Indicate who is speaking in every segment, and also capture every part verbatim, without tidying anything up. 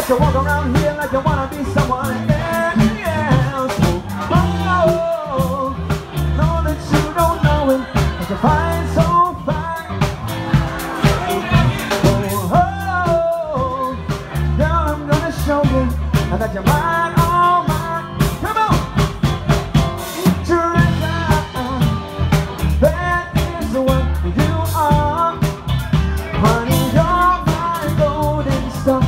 Speaker 1: So walk around here like you wanna be someone else. Oh, oh, know that you don't know it, but you find so fine. Oh, oh, girl, I'm gonna show you that you're mine, all mine. Come on, treasure, that is what you are, honey. You're my golden star.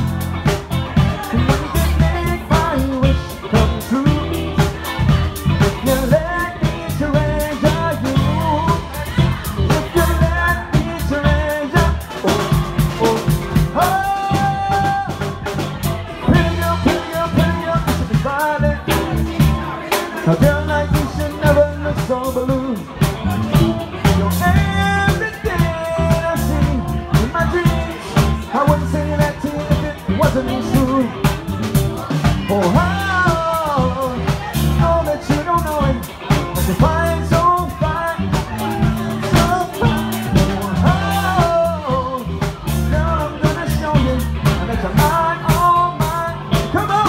Speaker 1: A girl like you should never look so blue. You're everything I see in my dreams. I wouldn't say that to you if it wasn't true. Oh, how know that you don't know it, but you find so fine, so fine. Oh, now I'm gonna show you that you're mine, all mine. Come on.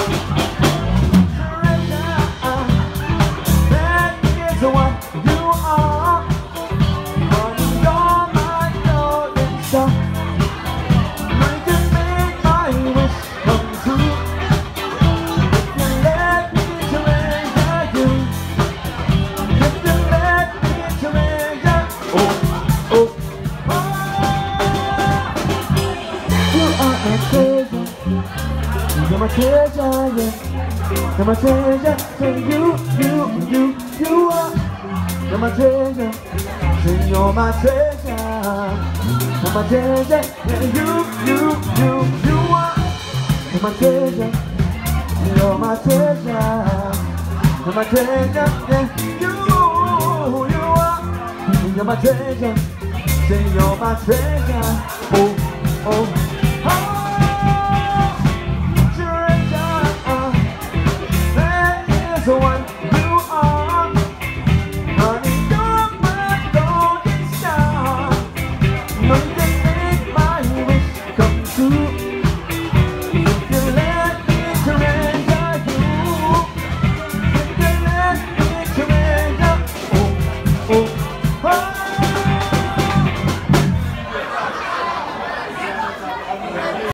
Speaker 1: So what you are, honey, you're my golden star. You can make my wish come true. If you let me treasure you, if you let me treasure, oh, oh, oh. You are my treasure, you're my treasure, yeah. You're my treasure, say you, you, you, you are. You're my treasure, say you're my treasure. You're my treasure, yeah, you, you, you, you are. You're my treasure, you're my treasure. You're my treasure, yeah, you, you are. You're my treasure, say you're my treasure. Oh, oh.